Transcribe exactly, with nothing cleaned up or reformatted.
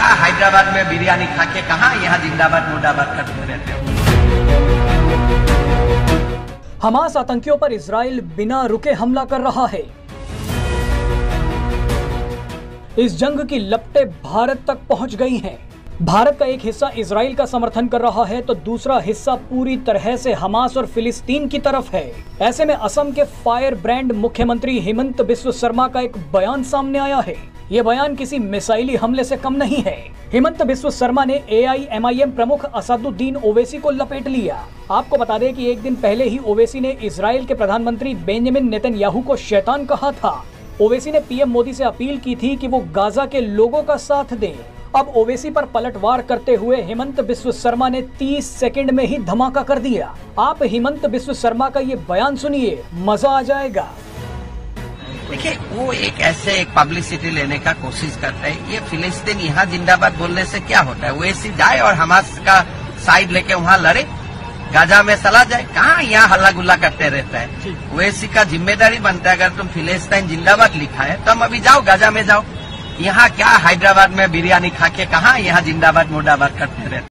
हैदराबाद में बिरयानी खा के कहाँ यहाँ जिंदाबाद मुर्दाबाद करते रहते हो। हमास आतंकियों पर इजराइल बिना रुके हमला कर रहा है। इस जंग की लपटें भारत तक पहुंच गई हैं। भारत का एक हिस्सा इजराइल का समर्थन कर रहा है तो दूसरा हिस्सा पूरी तरह से हमास और फिलिस्तीन की तरफ है। ऐसे में असम के फायर ब्रांड मुख्यमंत्री हेमंत बिस्व शर्मा का एक बयान सामने आया है। ये बयान किसी मिसाइली हमले से कम नहीं है। हेमंत बिस्व शर्मा ने ए आई एम आई एम प्रमुख असदुद्दीन ओवैसी को लपेट लिया। आपको बता दें कि एक दिन पहले ही ओवैसी ने इजराइल के प्रधानमंत्री बेंजामिन नेतन्याहू को शैतान कहा था। ओवैसी ने पी एम मोदी से अपील की थी कि वो गाजा के लोगों का साथ दें। अब ओवैसी पर पलटवार करते हुए हेमंत बिस्व शर्मा ने तीस सेकंड में ही धमाका कर दिया। आप हेमंत बिस्व शर्मा का ये बयान सुनिए, मजा आ जाएगा। देखिए, वो एक ऐसे एक पब्लिसिटी लेने का कोशिश करते हैं। ये फिलिस्तीन यहाँ जिंदाबाद बोलने से क्या होता है? ओवैसी जाए और हमास का साइड लेके वहाँ लड़े, गाजा में चला जाए, कहाँ यहाँ हल्ला गुल्ला करते रहता है। ओवैसी का जिम्मेदारी बनता है, अगर तुम फिलिस्तीन जिंदाबाद लिखा है तो हम अभी जाओ, गाजा में जाओ। यहाँ क्या हैदराबाद में बिरयानी खा के कहाँ यहाँ जिंदाबाद मुर्दाबाद करते रहते।